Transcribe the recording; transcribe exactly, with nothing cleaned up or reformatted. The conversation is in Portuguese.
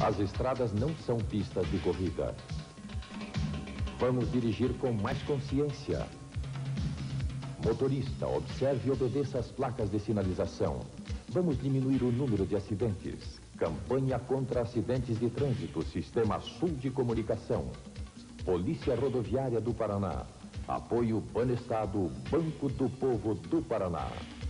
As estradas não são pistas de corrida. Vamos dirigir com mais consciência. Motorista, observe e obedeça as placas de sinalização. Vamos diminuir o número de acidentes. Campanha contra acidentes de trânsito, Sistema Sul de Comunicação. Polícia Rodoviária do Paraná. Apoio Banestado, Banco do Povo do Paraná.